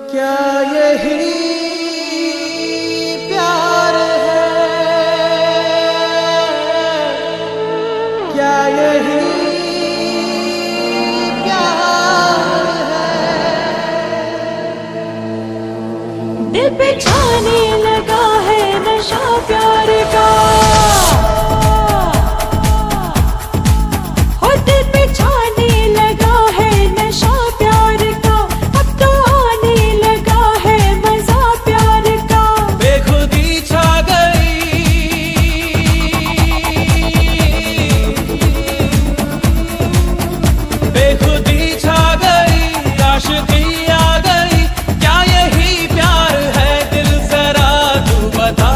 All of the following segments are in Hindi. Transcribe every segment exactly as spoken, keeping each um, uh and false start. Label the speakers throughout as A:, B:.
A: क्या यही प्यार है, क्या यही प्यार है।
B: दिल पे छाने लगा है नशा प्यार का, हो दिल पे छाने लगा है नशा प्यार का। अब तो आने लगा है मजा प्यार का।
A: बेखुदी छा गई, बेखुदी छा गई, आशिकी आ गई। क्या यही प्यार है दिल जरा तू बता।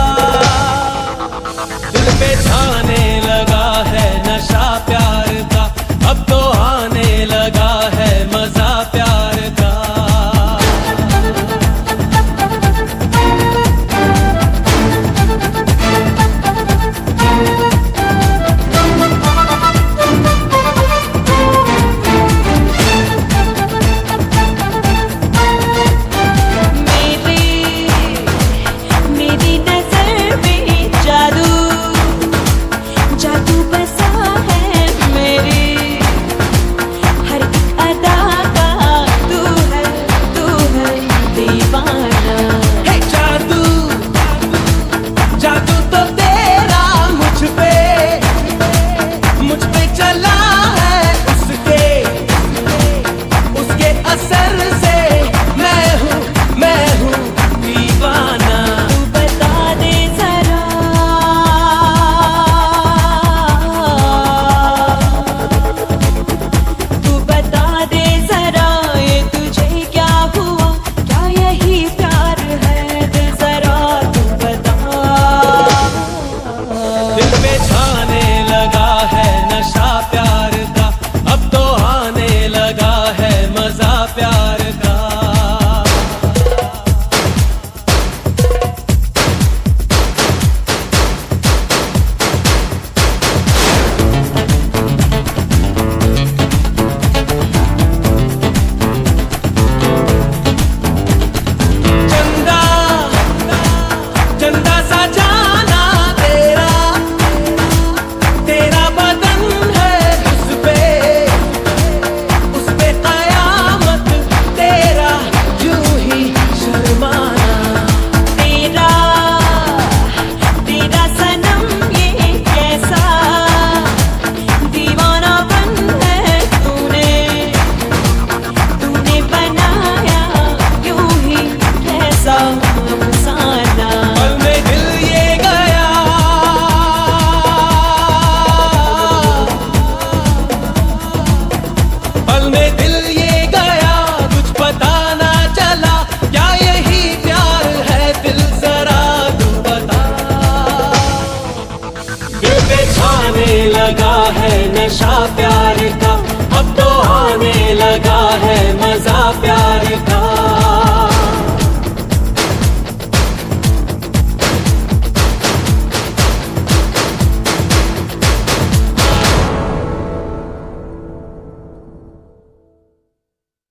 A: दिल पे छाने लगा है नशा प्यार का, अब तो आने लगा है मजा प्यार का।
B: मेरी नजर में जादू जादू बसा है, मेरी हर एक अदा का तू है तू है दीवाना।
A: हे जादू जादू तो तेरा मुझ पे मुझ पे चला है, उसके उसके असर से मैं हूँ मैं हूँ दीवाना।
B: तू बता दे जरा, तू बता दे जरा ये तुझे क्या हुआ। क्या यही प्यार है दिल जरा तू बता।
A: दिल पे छाने लगा है नशा प्यार का, अब तो आने लगा है मजा प्यार का। चंदा चंदा सा जाना तेरा तेरा बदन है, उस पे उस पे कयामत तेरा यूं ही शर्माना।
B: तेरा तेरा सनम ये कैसा दीवानापन है, तूने तूने बनाया यूं ही कैसा अफसाना।
A: पल में दिल ये गया, पल में दिल ये गया, कुछ पता ना चला। क्या यही प्यार है दिल जरा तू बता। दिल पे छाने लगा है नशा प्यार का, अब तो आने लगा है मजा प्यार का।